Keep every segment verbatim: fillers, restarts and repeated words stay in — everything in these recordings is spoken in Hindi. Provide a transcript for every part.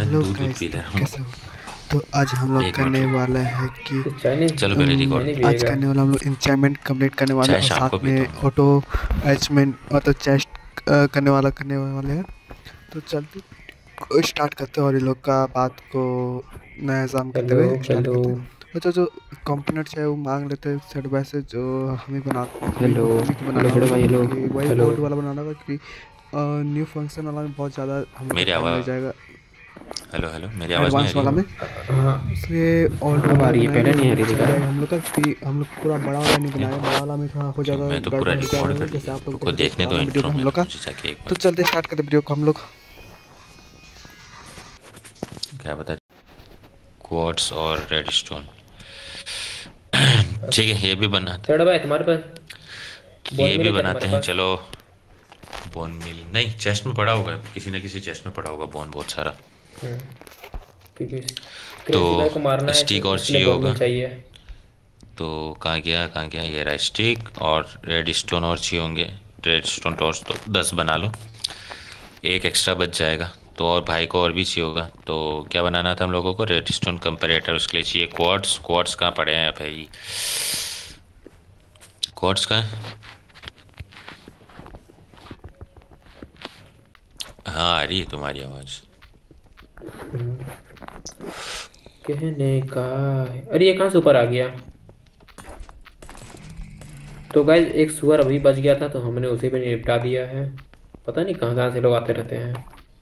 हेलो दूध दूध गाइस, पी ले रहा हूँ। कैसे हो? तो आज हम लोग एक मिनट करने रुक। वाला है कि तो चाय नहीं चलो पहले हम रिकॉर्ड। चाय नहीं आज पिएगा। करने वाला हम लोग इंचाइनमेंट कंप्लीट करने वाले हैं चाय और शाम को साथ पीता में हूँ मैं। ऑटो अचीवमेंट मतलब चेस्ट करने वाला करने वाले हैं। तो चलते स्टार्ट करते हैं और ये लोग का बात को नया एग्जाम करते हेलो हुए स्टार्ट हेलो करते हैं। अच्छा, जो कंपोनेंट्स है वो मांग लेते हैं सेट बाय से, जो हमें बना हमें हेलो हमें को हेलो बनाना बड़े होगा भाई। हेलो क्योंकि वही हेलो। ओल्ड वाला बनाना होगा, क्योंकि न्यू फंक्शन वाला में बहुत ज़्यादा हम लोग का मेरी टाइम लग आवाज़। जाएगा। हेलो हेलो, मेरी आवाज़ नहीं आ एडवांस रही वाला है? में हाँ, इसलिए ओल्ड अब वाला आ में रही है, पहले बनाएंगे नहीं आ वो रही थी चल क्या? जाएगा हम लोग का, क्योंकि हम लोग पूरा बड़ा वाला नहीं क्यों? बनाएंगे। बड़ा वाला में थोड़ा हो क्यों, जाएगा मैं तो पूरा गड़बड़, हो जाएगा रिकॉर्ड कर जैसे लिया। आप लोग रुको देख रहे थे देखने दो पुराना वीडियो इंट्रो में हम में, लोग का। मुझे जाके एक तो बार। चलते स्टार्ट करते वीडियो को हम लोग। क्या बता। क्वार्ट्स और रेडस्टोन। ठीक है, ये भी बनाते चलो भाई, तुम्हारे पास बोन ये मिल भी है क्या बनाते तुम्हारे हैं, पास? चलो। बोन मिल नहीं, चेस्ट में पड़ा होगा, किसी न किसी चेस्ट में पड़ा होगा बोन बहुत सारा। हम्म, क्योंकि तो क्रेजी भाई को मारना है स्टिक इस- और इसलिए चाहिए बोन मिल होगा। चाहिए। तो कहाँ गया कहाँ गया, ये रहा स्टिक और रेड स्टोन और चाहिए होंगे। रेड स्टोन टॉर्च तो दस बना लो, एक एक्स्ट्रा बच जाएगा। तो और भाई को और भी चाहिए होगा। तो क्या बनाना था हम लोगों को? रेड स्टोन कंपैरेटर, उसके लिए चाहिए क्वार्ट्स। क्वार्ट्स कहाँ पड़े हैं भाई? क्वार्ट्स कहाँ है? हाँ, आ रही है तुम्हारी आवाज़। हम्म, कहने का है। अरे ये कहाँ से ऊपर आ गया? तो गाइस एक सुअर अभी बच गया था तो हमने उसे भी निपटा दिया है। पता नहीं कहाँ कहाँ से लोग आते रहते हैं।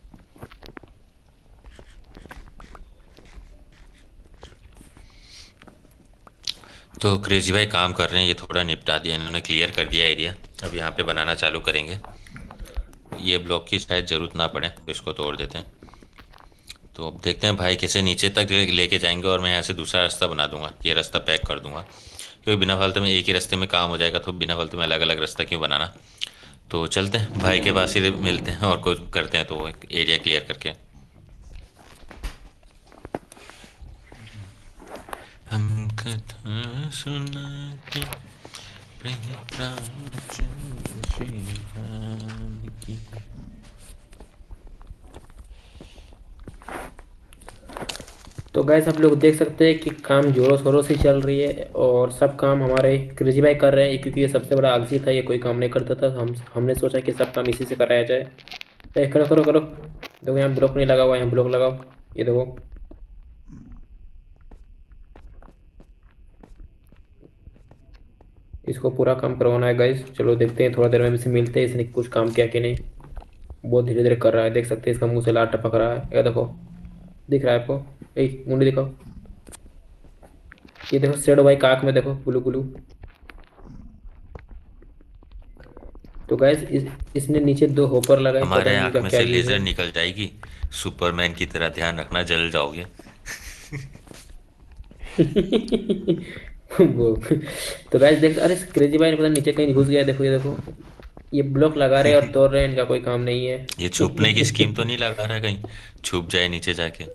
तो क्रेजी भाई काम कर रहे हैं, ये थोड़ा निपटा दिया इन्होंने, क्लियर कर दिया एरिया। अब यहाँ पे बनाना चालू करेंगे। ये ब्लॉक की शायद ज़रूरत ना पड़े तो इसको तोड़ देते हैं। तो अब देखते हैं भाई कैसे नीचे तक ले- लेके जाएंगे, और मैं यहाँ से दूसरा रास्ता बना दूंगा, ये रास्ता पैक कर दूंगा। क्योंकि बिना फालतू में एक ही रास्ते में काम हो जाएगा, तो बिना फालतू में अलग अलग रास्ता क्यों बनाना। तो चलते हैं भाई के पास ही मिलते हैं और कुछ करते हैं, तो एक एरिया क्लियर करके। हम कथा सुनाते प्रेम प्राण श्री राम की। तो गैस आप लोग देख सकते हैं कि काम जोरों शोरों से चल रही है और सब काम हमारे क्रेजी भाई कर रहे हैं, क्योंकि ये सबसे बड़ा आलसी था, ये कोई काम नहीं करता था। हम हमने सोचा कि सब काम इसी से कराया जाए। ए, करो करो करो। देखो यहाँ ब्लॉक नहीं लगा हुआ है, यहाँ ब्लॉक लगाओ। ये देखो। इसको पूरा काम करवाना है गाइस। चलो देखते हैं, थोड़ा देर में इसे मिलते हैं, इसने कुछ काम किया कि नहीं। बहुत धीरे धीरे कर रहा है, देख सकते हैं इसका मुंह से लार टपक रहा है। ये देखो, दिख रहा है आपको? ए मुंडी दिखाओ। ये देखो शेडो भाई काक में देखो, गुलू गुलू। तो गैस इस इसने नीचे दो होपर लगाए, पता हमारे नहीं आंख इनका में क्या से यूज है। लेजर निकल जाएगी। सुपरमैन की तरह, ध्यान रखना जल जाओगे। वो तो गैस देख, अरे क्रेजी भाई ने पता नहीं नीचे कहीं घुस गया। देखो ये देखो, ये ब्लॉक लगा रहे हैं और तोड़ रहे हैं, इनका कोई काम नहीं है। ये छुपने की स्कीम तो नहीं लगा रहा है कहीं, छुप जाए नीचे जाके।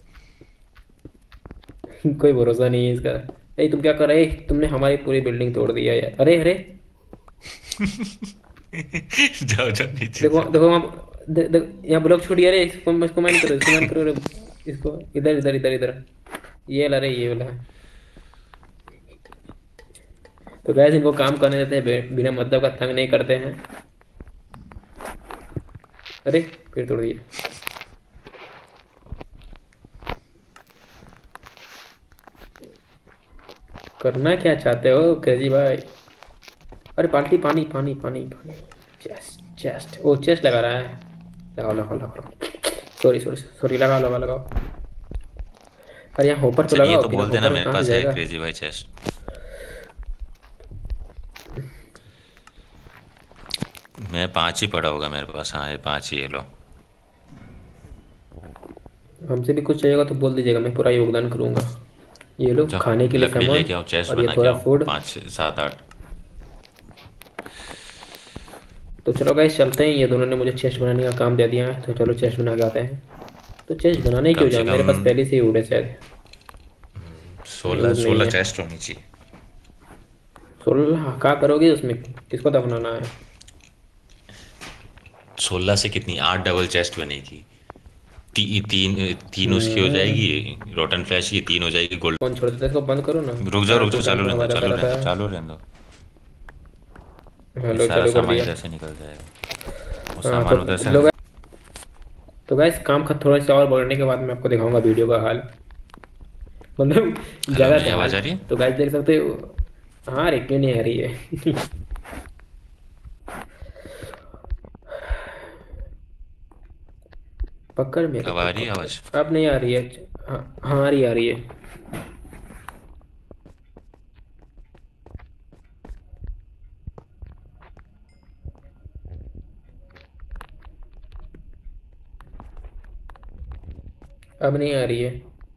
कोई भरोसा नहीं है इसका। अरे तुम क्या कर रहे? तुमने हमारी पूरी बिल्डिंग तोड़ दिया यार। अरे अरे, जाओ जाओ नीचे देखो जाओ। देखो वहाँ दे, दे, यहाँ ब्लॉक छूट गया रे। इसको इसको मैन करो, इसको मैन करो रे। इसको इधर इधर इधर इधर। ये ला रे, ये वाला। तो गैस इनको काम करने देते हैं, बे- बिना मतलब का तंग नहीं करते हैं। अरे फिर तोड़ दिया। करना क्या चाहते हो क्रेजी भाई? अरे बाल्टी पानी पानी पानी पानी। चेस्ट चेस्ट, ओ चेस्ट लगा रहा है। लगाओ लगाओ लगाओ। सॉरी सॉरी सॉरी, लगाओ लगाओ लगाओ। अरे यहाँ होपर तो अच्छा, ये लगाओ, तो बिना बोल देना होपर के मेरे कहाँ से पास है जाएगा? क्रेजी भाई चेस्ट। मैं पांच ही पड़ा होगा मेरे पास, हाँ ये पांच ही, ये लो। हमसे भी कुछ चाहिए होगा तो बोल दीजिएगा, मैं पूरा योगदान करूंगा। ये लो जाओ खाने के लिए लकड़ी सामान। लेके आओ, चेस्ट और ये बना के थोड़ा आओ, फूड। पाँच छः सात आठ। तो चलो गाइस चलते हैं, ये दोनों ने मुझे चेस्ट बनाने का काम दे दिया है, तो चलो चेस्ट बना के आते हैं। तो चेस्ट बनाने ही कम क्यों से जाओ, कम मेरे पास पहले से ही वुड है शायद। नहीं सोलह वुड नहीं सोलह है। चेस्ट होनी चाहिए। सोलह क्या करोगे उसमें? किसको दफनाना है? सोलह से कितनी, आठ डबल चेस्ट बनेगी। ती, तीन तीन उसकी हो जाएगी रोटन फ्लैश की, तीन हो जाएगी गोल्ड। फोन छोड़ देते, इसको बंद करो ना। रुक जाओ रुक फालतू जाओ, टाइम चालू रहने दो बर्बाद चालू कर रहने रहा दो है। चालू रहने दो। ये हेलो, सारा चालू कर सामान दिया। इधर से निकल जाएगा, वो हाँ तो सामान उधर से। लोग, तो गाइस काम का थोड़ा सा और बढ़ने के बाद मैं आपको दिखाऊंगा वीडियो का हाल, मतलब हेलो, जगह मेरी का हाल। आवाज़ आ रही है? तो गाइस देख सकते हो। हाँ रे, क्यों नहीं आ रही है? पकड़ मेरे अब को आ रही है पकड़। आवाज़? अब नहीं आ रही है। हाँ हाँ, आ रही आ रही है। अब नहीं आ रही है।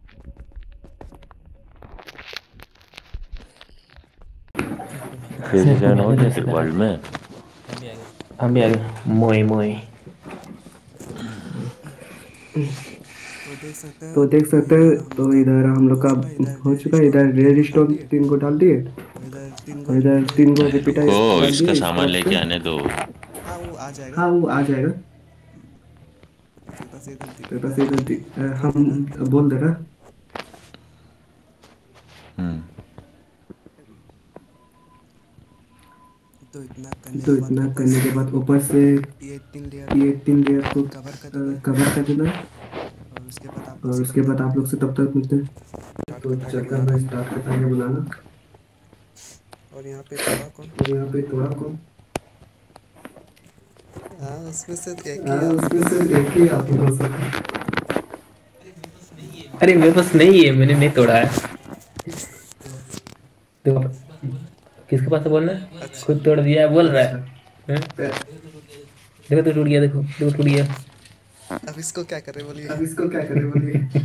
क्रेजी सेवन हो गया फिर वर्ल्ड में। हम भी आ गए। मोए मोए। तो देख सकते तो हैं, देख तो सकते हैं, इधर हम लोग तो का इधर हम हो लोग का चुका है। इधर हो रेड चुका है। स्टोन इधर तीन रेड को डाल स्टोन दिए, तीन को डाल दिए, और इधर तीन को और इधर रिपीटर तीन को अरे रिपीटर रुको, डाल इसका दिए सामान इसके लेके से। आने दो। हाँ वो आ जाएगा। हाँ वो आ जाएगा। तो बस इधर दि- तो बस इधर इधर हम दि- अ, बोल हम देना। बोल देना। हम्म। तो इतना करने तो के बाद इतना ऊपर करने से के बाद ऊपर से ये तीन लेयर ये को तीन लेयर को कवर कर देना है, कवर कर देना। और उसके बाद आप लोग और से उसके तब बाद तक आप लोग से तब तक मिलते हैं। स्टार्ट तो करना है चलकर बनाना। मैं स्टार्ट करता है बनाना। और यहाँ पे थोड़ा कौन, और यहाँ पे थोड़ा कौन। हाँ उसमें से एक हाँ ही आप उसमें हो से सकता। एक ही आदमी हो सकता है। अरे मेरे पास नहीं है, मैंने नहीं तोड़ा है। देखो, किसके पास है बोलना है? अच्छा, खुद तोड़ दिया है, बोल रहा है। हैं? देखो तो टूट गया, देखो देखो टूट गया। अब इसको क्या करें बोलिए। अब इसको क्या करें बोलिए?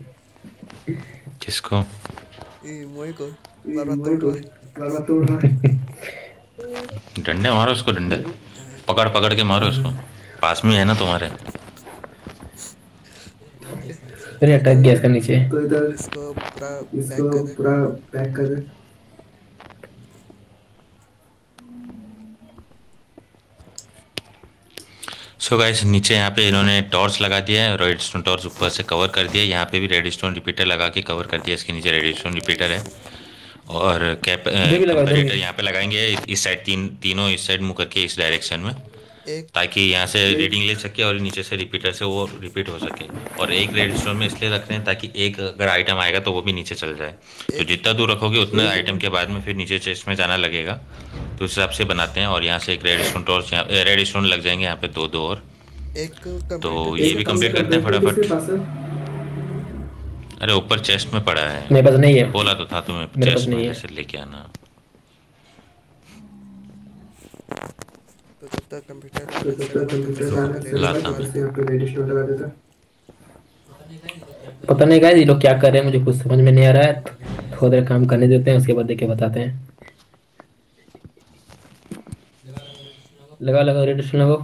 किसको? ये मोई को ये बार बार मोई तोड़ को रहा है। बार बार तोड़ रहा है। डंडे मारो उसको, डंडे पकड़ पकड़ के मारो उसको, पास में है ना तुम्हारे। ठीक है, अरे तो अटक गया इधर इसका नीचे। तो इधर इसको पूरा पैक इसको कर दे। पूरा पैक कर दे। सो गाइस, नीचे यहाँ पे इन्होंने टॉर्च लगा दिया है, रेड स्टोन टॉर्च ऊपर से कवर कर दिया है। यहाँ पे भी रेड स्टोन रिपीटर लगा के कवर कर दिया, इसके नीचे रेड स्टोन रिपीटर है। और कैप इधर भी लगा, इधर कंपेरेटर भी। यहाँ पे लगाएंगे, इस साइड तीन तीनों इस साइड मुँह करके इस डायरेक्शन में, एक ताकि यहाँ से रीडिंग ले सके और नीचे से रिपीटर से वो रिपीट हो सके। और एक रेड स्टोन में इसलिए रखते हैं ताकि एक अगर आइटम आएगा तो वो भी नीचे चल जाए। तो एक जितना दूर रखोगे उतने आइटम के बाद में फिर नीचे चेस्ट में जाना लगेगा, तो उस हिसाब से बनाते हैं। और यहाँ से एक रेड स्टोन टॉर्च, यहाँ रेड स्टोन लग जाएंगे यहाँ पे दो दो और। एक तो कंप्यूटर ये किसके भी पास कंप्लीट है? करते हैं कंप्यूटर किसके फटाफट। पास है? अरे ऊपर चेस्ट में पड़ा है, मेरे पास नहीं है। बोला तो था तुम्हें मेरे पास चेस्ट नहीं में है। से लेके आना। तो जब तक कंप्यूटर का तो आना जब तक चलेगा तो मैं कंप्यूटर से का यहाँ आना पे रेड चलेगा लाता स्टोन तो हूँ। लगा वैसे देता यहाँ हूँ। पे रेड स्टोन लगा देता। पता नहीं गाइस, ये लोग क्या कर रहे हैं, मुझे कुछ समझ में नहीं आ रहा है। थोड़ा देर काम करने देते हैं, उसके बाद देख के बताते हैं। लगा लगा रेड स्टोन लगाओ।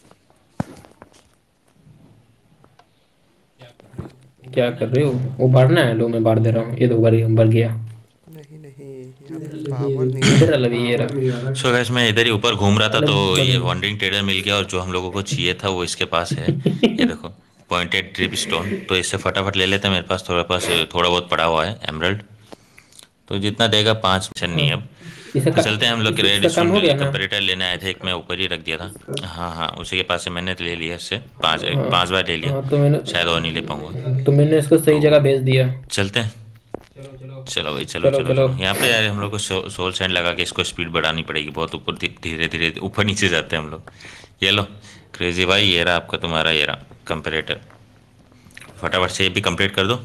क्या कर रहे हो? वो बांटना है, लो मैं बांट दे रहा हूँ। ये दो बार बढ़ गया। नहीं नहीं, यहाँ पे पावर नहीं आ इधर रहा है। अभी ये रहा। सो गैस, मैं इधर ही ऊपर घूम रहा था मतलब तो ये बंद। वॉन्डरिंग ट्रेडर मिल गया, और जो हम लोगों को चाहिए था वो इसके पास है। ये देखो, पॉइंटेड ड्रिप स्टोन, तो इससे फटाफट ले लेते हैं। मेरे पास थोड़ा पास थोड़ा बहुत पड़ा हुआ है एमरल्ड, तो जितना देगा पाँच मिशन नहीं अब। इसका तो का, चलते हैं हम लोग। इस, रेड इसका काम स्टोन हो गया ना? कंपेरेटर लेने आए थे, एक मैं ऊपर ही रख दिया था। हाँ हाँ, उसी के पास से मैंने ले लिया, इससे पाँच हाँ पाँच बार ले लिया, हाँ, तो मैंने शायद और नहीं ले पाऊंगा। तो मैंने इसको सही जगह तो भेज दिया। चलते हैं। चलो भाई, चलो चलो चलो चलो। चलो। यहाँ पे यार हम लोग को सो, सोल सैंड लगा के इसको स्पीड बढ़ानी पड़ेगी बहुत, ऊपर धीरे धीरे ऊपर नीचे जाते हैं हम लोग। ये लो क्रेजी भाई, ये रहा आपका, तुम्हारा ये रहा कंपेरेटर। फटाफट से ये भी कंप्लीट कर दो।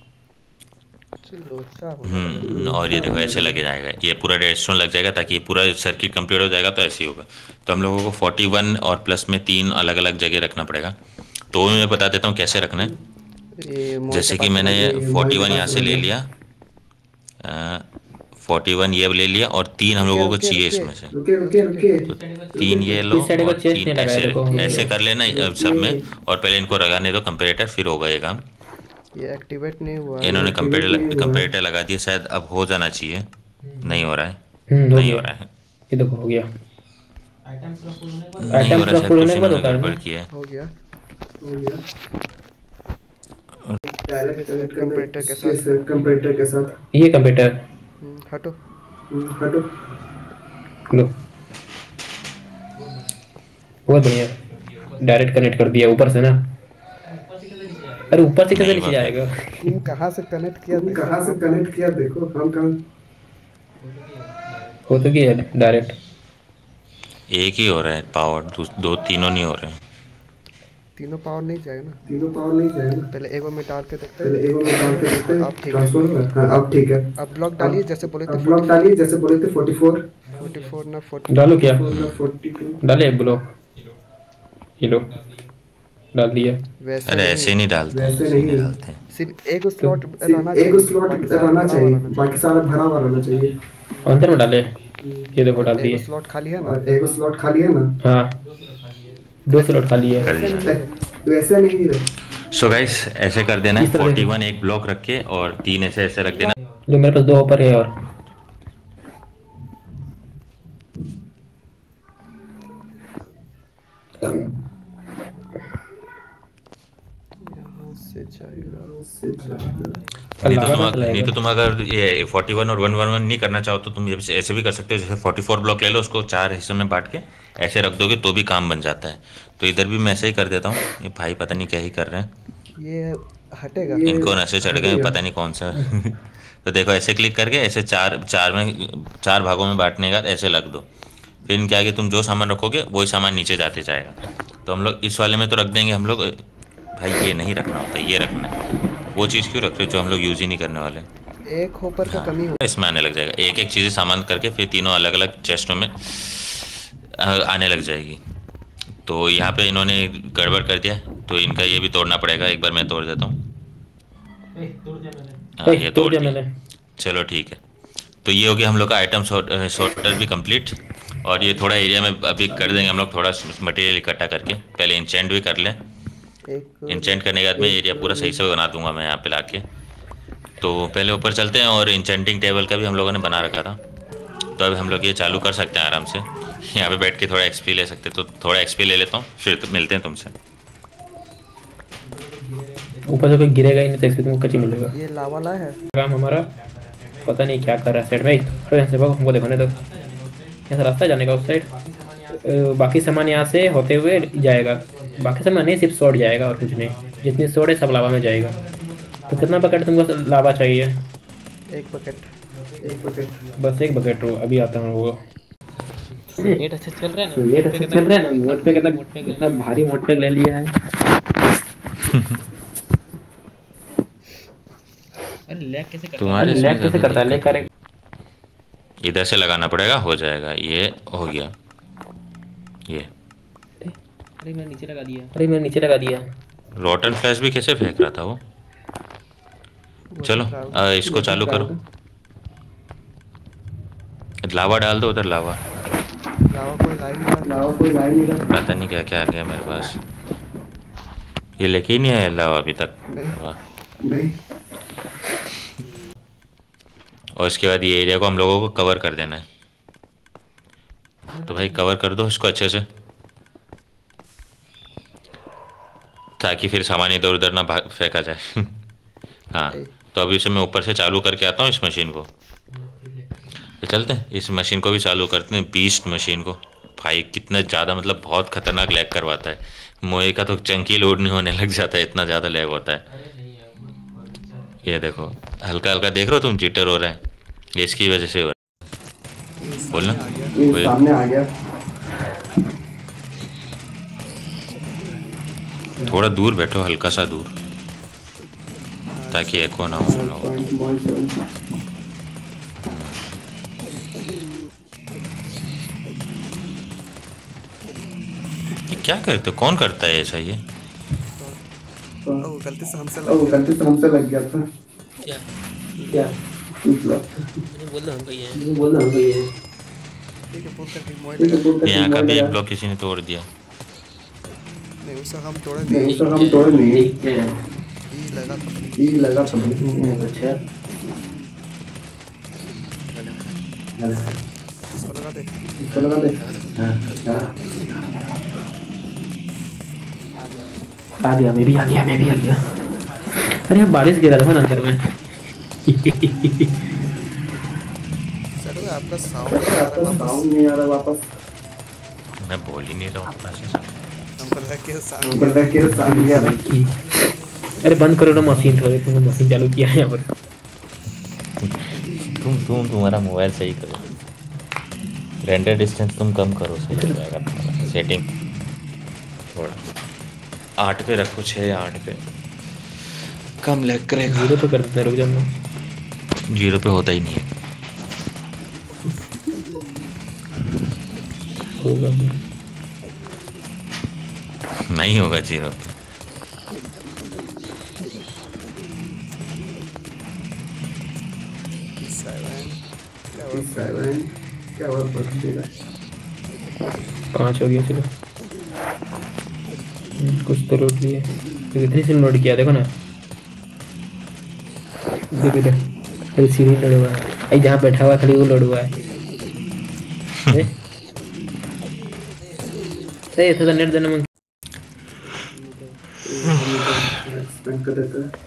चलो अच्छा होने वाला है। हम्म और ये देखो ऐसे लगे जाएगा, ये पूरा रेड स्टोन लग जाएगा, ताकि ये पूरा सर्किट कंप्लीट हो जाएगा तो ऐसे ही होगा। तो हम लोगों को फोर्टी वन और प्लस में तीन अलग अलग जगह रखना पड़ेगा। तो मैं बता देता हूँ कैसे रखना है। ये मोई के जैसे कि पास मैंने समझ गया। फोर्टी वन यहाँ से ले लिया, फोर्टी वन ये ले लिया, और तीन हम रुकिए लोगों को रुकिए चाहिए रुकिए, इसमें से। रुके रुके रुके। तो तीन ये लो, इस साइड को और चेस्ट तीन नहीं लगाया, ऐसे देखो ये ऐसे ये। कर लेना अब सब में। और पहले इनको लगाने दो कंपेरेटर, फिर होगा ये काम। ये एक्टिवेट नहीं हुआ है। इन्होंने एक्टिवेट नहीं कंपेरेटर हुआ है। कंपेरेटर लगा दिया, शायद अब हो जाना चाहिए। नहीं हो रहा है, हम्म, हो नहीं हो गया। रहा है, ये देखो हो गया। नहीं आइटम हो रहा है, पूरा शायद फुल कुछ होने के बाद इन्होंने होता है गड़बड़ ना? किया है। हो गया। हो गया। डायरेक्ट कनेक्ट करना कंप्यूटर के इसके साथ। कंप्यूटर के साथ। ये कंप्यूटर हम्म, हटो। हटो लो, बहुत बढ़िया, डायरेक्ट कनेक्ट कर दिया ऊपर से ना। अरे ऊपर से कैसे नहीं नीचे बाबा, जाएगा? तुम कहाँ से कनेक्ट किया तुम देखो कहाँ से हम। कनेक्ट किया देखो, हम कहाँ हो तो क्या है डायरेक्ट। एक ही हो रहा है पावर, दो, दो तीनों नहीं हो रहे हैं। तीनों पावर नहीं जाएगा ना। तीनों पावर नहीं जाएगा। पहले एक बार में डाल के देखते पहले एक बार में डाल के देखते हैं। हैं अब ठीक है। ट्रांसफर होगा। हाँ अब ठीक है। अब ब्लॉक अब डालिए जैसे बोले थे अब ब्लॉक डालिए जैसे बोले थे फोर्टी फोर। फोर्टी फोर ना फोर्टी डालो क्या? फोर्टी टू डाले ब्लॉक, ये लो डाल दिया। वैसे अरे नहीं, ऐसे नहीं डालते, वैसे ऐसे नहीं नहीं। डालते। सिर्फ एक स्लॉट सिर्फ रहना एक चाहिए, स्लॉट बाकी सारा रहना भरा हुआ चाहिए, रहना बाकी सारा भरा हुआ रहना चाहिए। अंदर में डाले, ये देखो डाल एक दिए। स्लॉट खाली है ना। और एक स्लॉट खाली है ना। हाँ दो स्लॉट खाली है। कर दिया। वैसे नहीं है। सो गाइस ऐसे कर देना है, इस तरह फोर्टी से। वन एक ब्लॉक रख के और तीन ऐसे ऐसे रख देना। जो मेरे पास दो ऊपर है और यहाँ से जाएगा। नहीं तो लावा तुम ना अग- चलाएगा। नहीं तो तुम अगर ये फोर्टी वन और वन वन वन नहीं करना चाहो तो तुम ये ऐसे भी कर सकते हो। जैसे फोर्टी फोर ब्लॉक ले लो, उसको चार हिस्सों में बांट के ऐसे रख दोगे तो भी काम बन जाता है। तो इधर भी मैं ऐसे ही कर देता हूँ। ये भाई पता नहीं क्या ही कर रहे हैं, ये हटेगा। ये इनको नशे चढ़ गए हटेगा। पता नहीं कौन सा। तो देखो ऐसे क्लिक करके ऐसे चार चार में चार भागों में बांटने के बाद ऐसे रख दो। फिर इनके आगे तुम जो सामान रखोगे वही सामान नीचे जाते जाएगा। तो हम लोग इस वाले में तो रख देंगे हम लोग। भाई ये नहीं रखना होता, ये रखना है। वो चीज़ क्यों रख रहे हो जो हम लोग यूज़ ही नहीं करने वाले। एक होपर का हाँ कमी हो। इसमें आने लग जाएगा, एक एक चीज़ें सामान करके फिर तीनों अलग अलग चेस्टों में अ, आने लग जाएगी। तो यहाँ पे इन्होंने गड़बड़ कर दिया, तो इनका ये भी तोड़ना पड़ेगा। एक बार मैं तोड़ देता हूँ। हाँ ये तोड़ तोड़ दिया दिया। मैंने। चलो ठीक है। तो ये हो गया हम लोग का आइटम सॉर्टर भी कंप्लीट। और ये थोड़ा एरिया में अभी कर देंगे हम लोग, थोड़ा मटेरियल इकट्ठा करके पहले इंचेंट भी कर लें। एक इंचेंट करने के बाद में एरिया पूरा सही से बना दूंगा मैं यहाँ पे लाके। तो पहले ऊपर चलते हैं, और इंचेंटिंग टेबल का भी हम लोगों ने बना रखा था। तो अब हम लोग ये चालू कर सकते हैं आराम से। यहाँ पे बैठ के थोड़ा एक्सपी ले सकते हैं, तो थोड़ा एक्सपी ले लेता हूँ फिर तो मिलते हैं तुमसे। ऊपर से कोई गिरेगा ही नहीं तो एक्सपीरियंस कच्ची मिलेगा। ये लावा ला है। काम हमारा पता नहीं क्या कर रहा है साइड में। तो यहाँ से भागो, हमको देखने दो। यहाँ से रास्ता है जाने का उस साइड। अ, बाकी सामान यहाँ से होते हुए जाएगा। बाकी सामान नहीं, सिर्फ शॉर्ट जाएगा और कुछ नहीं। जितनी शॉर्ट है सब लावा में जाएगा। तो कितना बकेट तुमको लावा चाहिए? एक बकेट। एक बकेट, बस एक बकेट हो। अभी आता हूँ वो। रेट अच्छा चल रहा है ना। ये अच्छा चल रहा है ना। मोट पे कितना कितना भारी मोट पे ले लिया है। अरे लैग कैसे करता तुम्हारे अरे लैग कैसे करता है? लैग करे इधर से लगाना पड़ेगा, हो जाएगा। ये हो गया ये। है? अरे मैंने नीचे लगा दिया। अरे मैंने नीचे लगा दिया। रोटन फ्लैश भी कैसे फेंक रहा था वो। चलो आ, इसको चालू करो। लावा डाल दो उधर, लावा। लावा कोई लाइन में लावा कोई लाइन नहीं लगा। पता नहीं क्या क्या आ गया मेरे पास। ये लेके ही नहीं आया लावा अभी तक। वाह। नहीं और इसके बाद ये एरिया को हम लोगों को कवर कर देना है। तो भाई कवर कर दो इसको अच्छे से, ताकि फिर सामान इधर उधर ना भाग फेंका जाए। हाँ तो अभी इसे मैं ऊपर से चालू करके आता हूँ इस मशीन को। तो चलते हैं इस मशीन को भी चालू करते हैं, बीस्ट मशीन को। भाई कितना ज़्यादा, मतलब बहुत खतरनाक लैग करवाता है। मोए का तो चंकी लोड नहीं होने लग जाता है, इतना ज़्यादा लैग होता है। ये देखो हल्का हल्का देख रहे हो तुम, जिटर हो रहा है, ये इसकी वजह से हो रहा है। बोलना ये सामने आ गया। थोड़ा दूर बैठो, हल्का सा दूर, ताकि एको ना हो ना हो। ये क्या करते हो? कौन करता है ऐसा? ये ओ गलती से हमसे ओ लग गया। गलती से हमसे लग गया था। क्या क्या मैंने बोल रहा हमको ये है। बोल रहा हूँ ये ठीक है बोल कर मोए लगा। यहाँ का भी एक ब्लॉक किसी ने तोड़ दिया। नहीं उसे हम तोड़े नहीं नहीं। तो हम तोड़ नहीं। ई लगा था। ये लगा था। अच्छा इसको लगा दे। इसको लगा दे। हाँ आ गया, मैं भी आ गया, मैं भी आ गया। अरे यहाँ बारिश गिरा था ना अंदर में। सर आपका साउंड नहीं आ रहा वापस। नहीं आ रहा वापस। मैं बोल ही नहीं रहा हूँ अपना से। हमको लगा कि साउंड नहीं आ रहा। अरे बंद करो ना मशीन, थोड़ी तुमने मशीन चालू किया है यहाँ पर। तुम तुम तुम्हारा मोबाइल सही करो, रेंडर डिस्टेंस तुम कम करो, सही हो जाएगा तुम्हारा सेटिंग। थोड़ा आठ पे रखो, छः या आठ पे, कम लैग करेगा। जीरो पे कर देते हैं, रुक जाओ। जीरो पे होता ही नहीं है। होगा नहीं होगा जीरो पे। क्या और पाँच हो गया, चलो कुछ तो लोड लिए। तो कितनी सिम लोड किया देखो ना, देखो इधर। अरे सीढ़ी लोड हुआ है, अरे जहाँ बैठा हुआ खाली वो लोड हुआ है। सही था नेट देना मन एक्सपेंड कर देता है।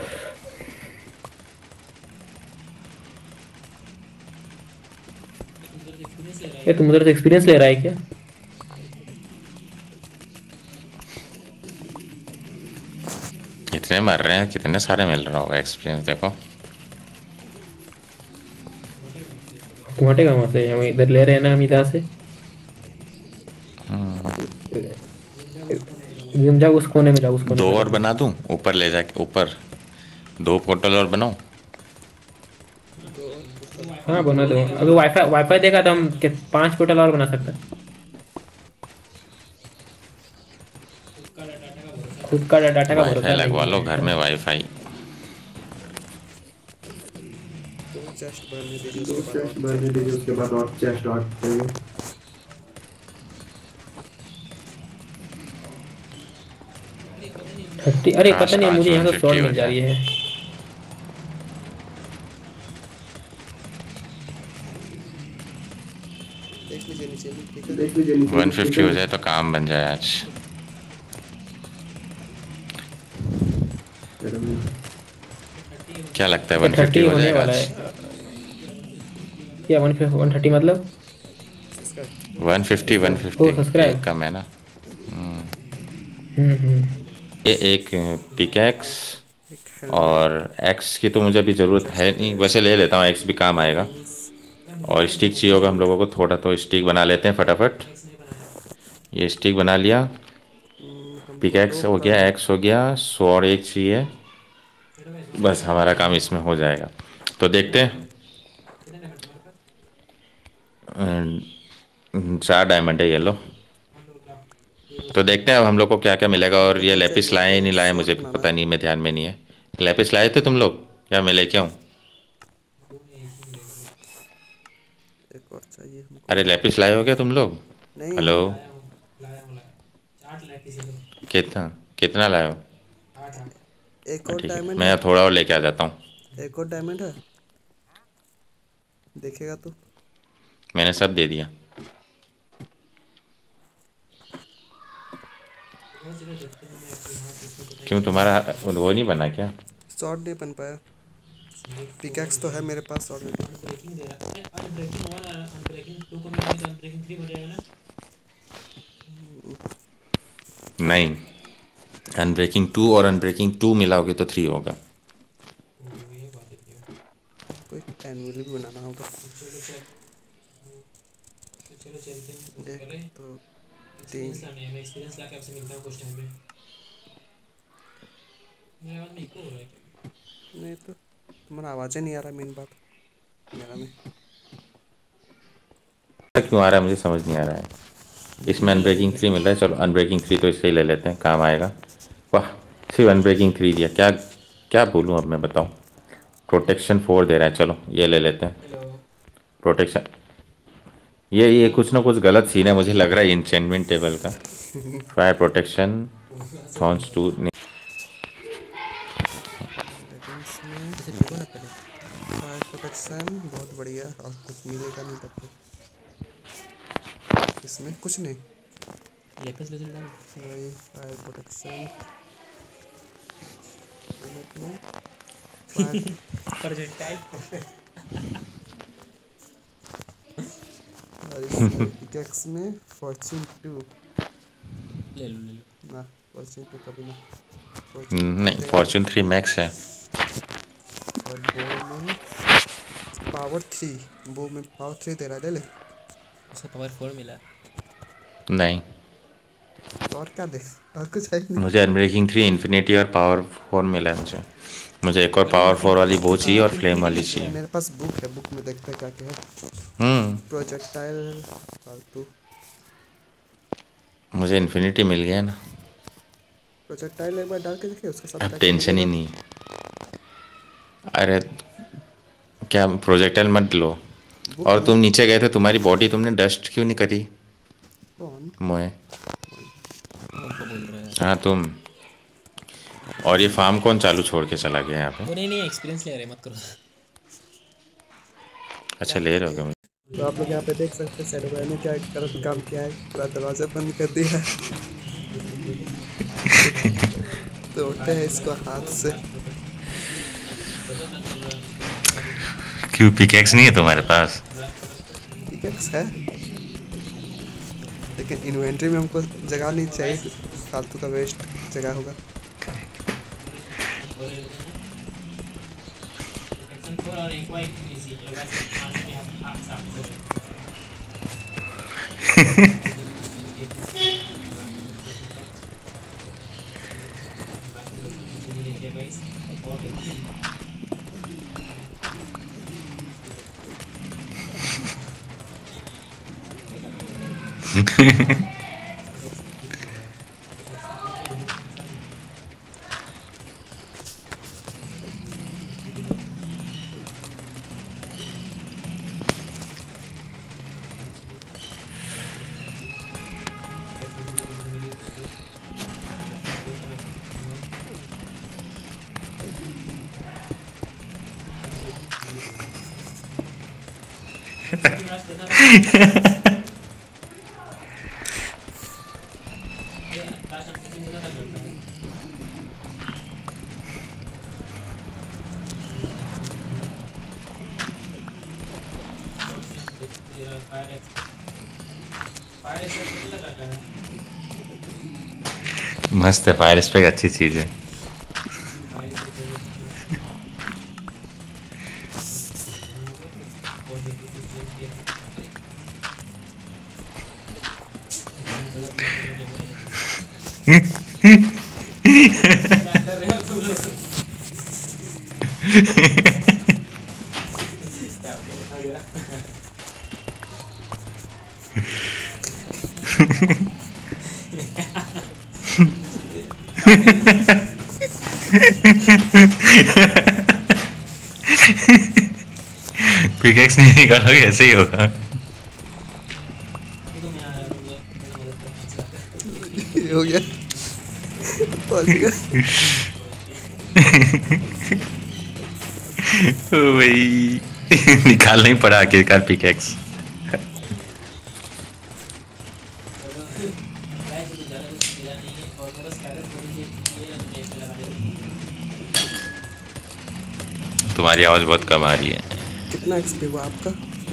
ये तुम उधर से एक्सपीरियंस ले रहा है क्या? कितने मर रहे हैं, कितने सारे मिल रहा होगा एक्सपीरियंस, देखो। तुम हटेगा वहां से, हम इधर ले रहे हैं ना, हम इधर से एकदम जाओ उस कोने में, जाओ उस कोने दो में। और बना दूं ऊपर ले जाके, ऊपर दो पोर्टल और बनाऊं। हाँ बना दो, अगर वाईफाई वाईफाई देगा तो हम के पांच पोर्टल और बना सकते हैं। खुद का डाटा का भरोसा वाईफाई लगवा नहीं लो है। घर में, वाईफाई। दो चेस्ट भरने दीजिए, दो उसके बाद चेस्ट और भरने दीजिए, उसके बाद और चेस्ट और चाहिए। थर्टी, अरे काश पता नहीं आज मुझे यहाँ वन तो शॉर्ट फिफ्टी हो मिल जा जाए। रही है। देख लीजिए नीचे में, ठीक है। देख लीजिए नीचे वन में, फिफ्टी हो जाए तो काम बन जाए आज। क्या लगता है वन फिफ्टी थर्टी हो होने जाएगा वाला आज? है क्या? वन वन थर्टी मतलब one fifty one O fifty subscribe. एक कम है ना। हम्म हम्म। ये एक पिकैक्स एक हेलमेट, और एक्स की तो मुझे अभी ज़रूरत है नहीं, वैसे ले लेता हूँ, एक्स भी काम आएगा। और स्टिक चाहिए होगा हम लोगों को थोड़ा, तो स्टिक बना लेते हैं फटाफट। ये स्टिक बना लिया, हमको दो पिकैक्स हो गया, प्लाजमा। एक्स हो गया, स्वॉर्ड एक चाहिए। बस हमारा काम इसमें हो जाएगा। तो देखते हैं। अम, चार डायमंड है ये लो। तो देखते हैं अब हम लोग को क्या क्या मिलेगा। और ये हमको लेपिस चाहिए लाए तो नहीं लाए शॉर्ट मुझे भी बनाना पता है। नहीं, मैं ध्यान में नहीं है। लेपिस लाए थे तुम लोग या मैं लेके आऊँ? एक और चाहिए हमको। अरे लेपिस लाए हो क्या तुम लोग? नहीं, हेलो, कितना कितना लाए हो? एक और ठीक है, डायमंड मैं है। थोड़ा और लेके आ जाता हूँ। एक और डायमंड है, देखेगा तो। मैंने सब दे दिया। क्यों, तुम्हारा वो नहीं बना क्या? शॉर्ट नहीं बन पाया। पिकैक्स तो है मेरे पास ऑलरेडी। नहीं, अनब्रेकिंग टू और अनब्रेकिंग टू मिलाओगे तो थ्री होगा। कोई एनुअली भी बनाना होगा। देख तो तीन, नहीं तो तुम्हारा आवाज़ ही नहीं आ रहा, मेन बात मेरा में। क्यों आ रहा है मुझे समझ नहीं आ रहा है। इसमें अनब्रेकिंग थ्री मिल रहा है, चलो अनब्रेकिंग थ्री तो इससे ही ले लेते हैं, काम आएगा। वाह, सिर्फ अनब्रेकिंग थ्री दिया, क्या क्या बोलूँ अब मैं, बताऊँ। प्रोटेक्शन फोर दे रहा है, चलो ये ले लेते हैं। प्रोटेक्शन, ये ये कुछ ना कुछ गलत सीन है मुझे लग रहा है इंचेंटमेंट टेबल का। Fire protection thorns two, leggings में फायर प्रोटेक्शन बहुत बढ़िया, और कुछ मिलेगा नहीं तब तो। इसमें कुछ नहीं, वही फायर प्रोटेक्शन। मिनट में पाँच- प्रोजेक्टाइल और इसमें पिकेक्स में फॉर्च्यून टू ले लो ले लो। ना, फॉर्च्यून टू कभी ना, नहीं, फॉर्च्यून थ्री मैक्स है। और बो में पावर थ्री, बो में पावर थ्री दे रहा है, ले ले। उसको पावर फोर मिला। नहीं, तो और क्या दे, और कुछ है ही नहीं। मुझे अनब्रेकिंग थ्री, इन्फिनिटी और पावर फोर मिला है मुझे। मुझे एक और पावर फोर वाली बो चाहिए और फ्लेम वाली चाहिए। मेरे पास बुक है, बुक में देखते हैं क्या क्या है। हम्म प्रोजेक्टाइल फालतू, मुझे इन्फिनिटी मिल गया ना, प्रोजेक्टाइल एक बार डाल के देखिए, उसके साथ अब क्या क्या टेंशन ही मिलेगा। नहीं। अरे क्या प्रोजेक्टाइल मत लो। बुक और में तुम नीचे गए थे, तुम्हारी बॉडी तुमने डस्ट क्यों नहीं करी? कौन? मोए, हमको बोल रहा है। हाँ तुम। और ये फार्म कौन चालू छोड़ के चला गया यहाँ पे? वो नहीं नहीं एक्सपीरियंस ले रहे मत करो। अच्छा ले रहे हो क्या? तो आप लोग यहाँ पे देख सकते हैं सैडो भाई ने क्या गलत काम किया है, पूरा दरवाजा बंद कर दिया है। तोड़ते हैं इसको हाथ से। क्यों पिकेक्स नहीं है तुम्हारे पास? पिकेक्स है, लेकिन इन्वेंट्री में हमको जगह नहीं चाहिए, फालतू का वेस्ट जगह होगा। मस्त है, फायर स्पेक अच्छी चीज है। पिकेक्स नहीं निकालोगे ऐसे ही होगा। ये हो गया, पहुंच गया। ओ भाई निकालना ही पड़ा आखिरकार पिकेक्स। तुम्हारी आवाज बहुत कम आ रही है। कितना एक्सपी हुआ आपका?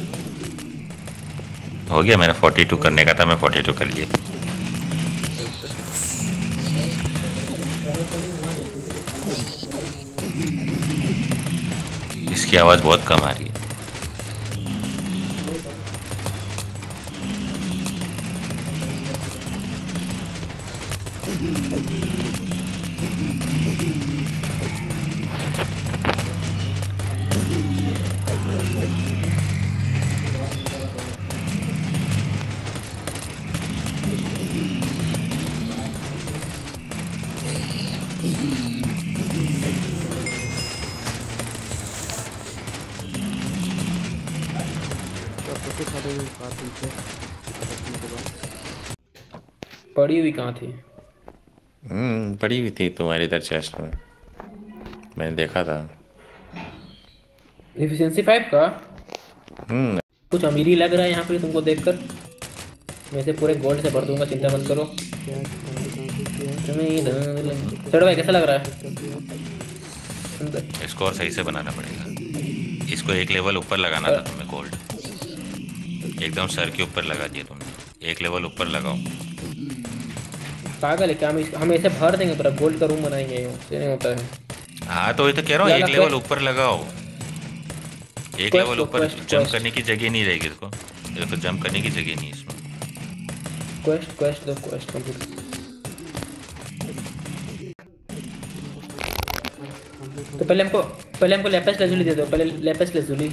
हो गया, मेरा फोर्टी टू करने का था, मैं फोर्टी टू कर लिया। इसकी आवाज बहुत कम आ रही है। पड़ी हुई कहाँ थी? हम्म पड़ी हुई थी तुम्हारी इधर चेस्ट में, मैंने देखा था। इफिशिएंसी फाइव का हम्म कुछ अमीरी लग रहा है यहाँ पे तुमको देखकर। मैं इसे पूरे गोल्ड से भर दूंगा, चिंता मत करो। क्या कहाँ से कहाँ से किया? तुम्हें सर भाई कैसा लग रहा है? सुंदर। इसको और सही से बनाना पड़ेगा। इसको एक लेवल ऊपर लगाना था तुम्हें गोल्ड, एकदम सर के ऊपर लगा दिया तुमने। एक लेवल ऊपर लगाओ। पागल है क्या? हम इस, हम ऐसे भर देंगे पूरा गोल्ड का रूम बनाएंगे, उससे नहीं होता है। हाँ तो ये तो कह रहा हूँ, लाला एक लेवल क्वेस्ट ऊपर लगाओ। एक क्वेस्ट लेवल दो, ऊपर क्वेस्ट जंप क्वेस्ट करने की जगह नहीं रहेगी इसको। देखो जंप करने की जगह नहीं है इसमें। क्वेस्ट क्वेस्ट दो, क्वेस्ट कंप्लीट। तो पहले हमको पहले हमको लेपिस lazuli दे दो, पहले लेपिस lazuli।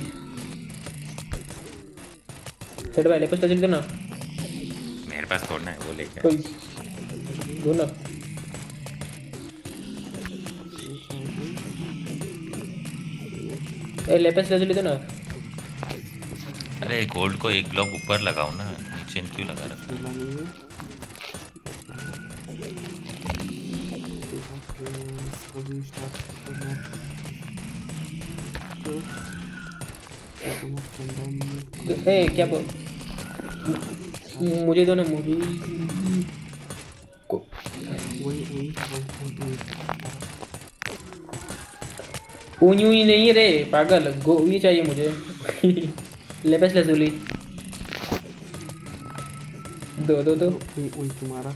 सेठ भाई लेपिस lazuli दो ना मेरे पास थोड़ा है, वो लेके कोई, दो ना। ए लेपिस lazuli दो ना। अरे गोल्ड को एक ब्लॉक ऊपर लगाओ ना, नीचे क्यों लगा रखा है? ए क्या बोल, मुझे दो ना, मुझे को ऊनी ऊनी नहीं है रे पागल, गो ये चाहिए मुझे। लेपिस lazuli दो दो दो। तुम्हारा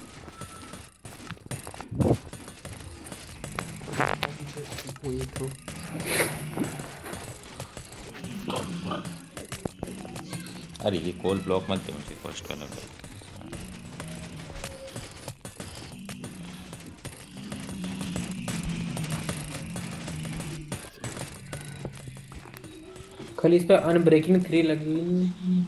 तो अरे ये कोल ब्लॉक मत दो मुझे, कॉस्ट करना पड़ेगा। खाली इस पे अनब्रेकिंग थ्री लगी।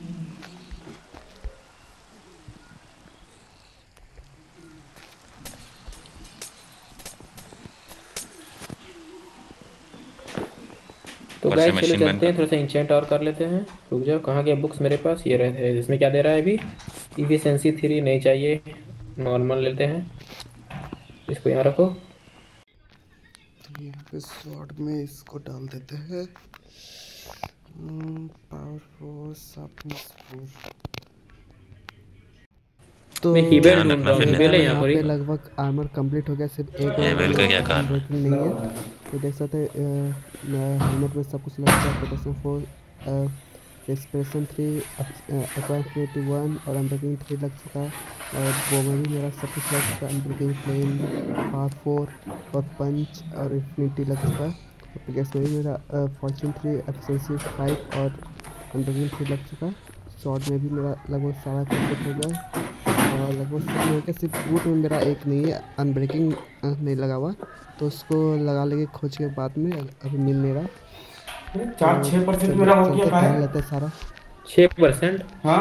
तो ऊपर से गाइस चलो मशीन बंद चलते हैं, कर। थोड़ा सा इंचेंट और कर लेते हैं। रुक जाओ, कहाँ गया बुक्स? मेरे पास ये रहते हैं। इसमें क्या दे रहा है अभी? इफिशिएंसी थ्री नहीं चाहिए, नॉर्मल लेते हैं। इसको यहाँ रखो। यहाँ पे स्वॉर्ड में इसको डाल देते हैं, पावर फोर शार्पनेस फोर। तो मैं हीबेल ध्यान ढूंढ रखना रहा हूँ, फिर हीबेल है यहाँ यहाँ पर ही। पे लगभग आर्मर कंप्लीट हो गया, सिर्फ एक लेवल का क्या कारण है? ब्रेकिंग नहीं है। तो देख सकते हैं हेलमेट में सब कुछ लग गया। प्रोटेक्शन फोर, एक्सप्रेशन थ्री, अक्वाइटी वन और अनब्रेकिंग थ्री लग चुका है। और वो में भी मेरा सब कुछ लग चुका है। अनब्रेकिंग फ्लेम, पावर फोर और पंच और इन्फिनिटी लग चुका है। गैस में भी मेरा फॉर्चून थ्री, एफिशिएंसी फाइव और अनब्रेकिंग थ्री लग चुका है। शॉर्ट में भी मेरा लगभग सारा कंप्लीट हो गया है। और लगभग सब मिल के सिर्फ बूट में मेरा एक नहीं है, अनब्रेकिंग नहीं लगा हुआ, तो उसको लगा लेंगे खोज के बाद में। अभी मिल नहीं रहा। चार छः परसेंट मेरा हो गया ध्यान है। लेते हैं सारा। छः परसेंट हाँ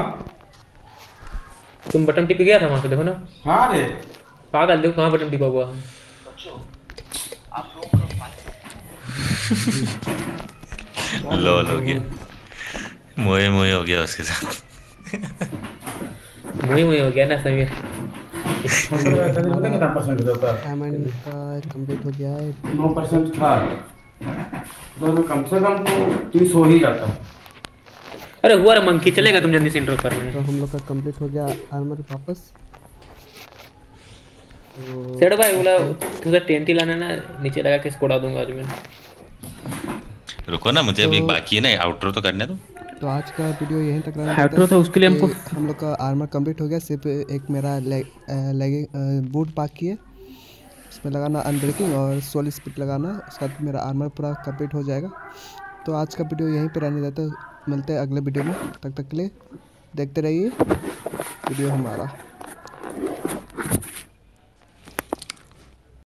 तुम बटन टिप गया था वहाँ से, देखो ना हाँ रे, पागल, देखो कहाँ बटन टिपा हुआ है। लॉल हो गया, मोए मोए हो गया उसके साथ। मुही मुही हो गया ना समीर। पता कितना परसेंट होता है? डायमंड का कंप्लीट हो गया है। नौ परसेंट था, तो कम से कम तो तीस हो ही जाता। अरे हुआ रे मंकी, चलेगा तुम जल्दी से इंट्रो कर रहे तो हैं। हम लोग का कंप्लीट हो गया आर्मर वापस। तो सेठ भाई बोला थोड़ा टेंटी लाना ना, नीचे लगा के इसको उड़ा दूंगा आज मैं। रुको ना, मुझे अभी तो- बाकी है ना, आउटरो तो करने दो। तो आज का वीडियो यहीं तक रहने Outro देते हैं तो उसके लिए हमको- कि हम लोग का आर्मर कंप्लीट हो गया। सिर्फ एक मेरा लेग लेगिंग बूट बाकी है, इसमें लगाना अनब्रेकिंग और सोल स्पिट लगाना, उसके बाद मेरा आर्मर पूरा कंप्लीट हो जाएगा। तो आज का वीडियो यहीं पे रहने देते हैं, मिलते हैं अगले वीडियो में। तब तक के लिए देखते रहिए वीडियो हमारा।